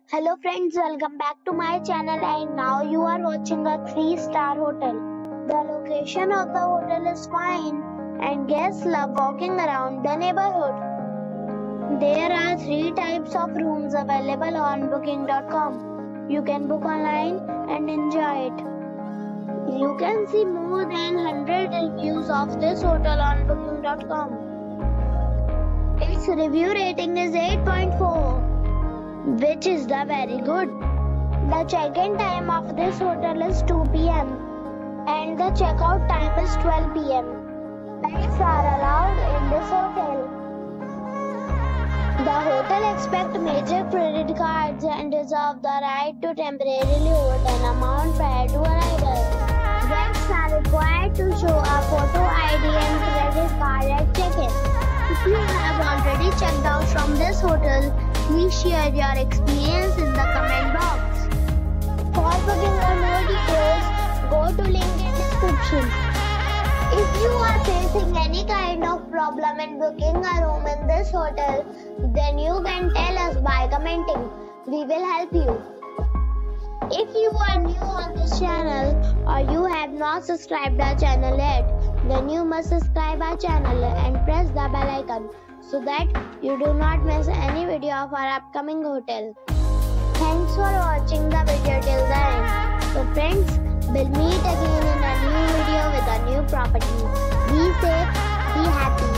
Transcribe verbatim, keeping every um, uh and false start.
Hello friends, welcome back to my channel and now you are watching a three star hotel. The location of the hotel is fine and guests love walking around the neighborhood. There are three types of rooms available on booking dot com. You can book online and enjoy it. You can see more than one hundred reviews of this hotel on booking dot com. Its review rating is eight point four. Which is the very good. The check-in time of this hotel is two p m and the check-out time is twelve p m Pets are allowed in this hotel. The hotel accepts major credit cards and reserves the right to temporarily hold an amount prior to arrival. Guests are required to show a photo I D and credit card at check-in. If you have already checked out from this hotel, please share your experience in the comment box. For booking or more details, go to link in description. If you are facing any kind of problem in booking a room in this hotel, then you can tell us by commenting. We will help you. If you are new on this channel or you have not subscribed our channel yet, then you must subscribe our channel and press the bell icon so that you do not miss any video of our upcoming hotel. Thanks for watching the video till the end. So friends, we'll meet again in a new video with a new property. Be safe, be happy.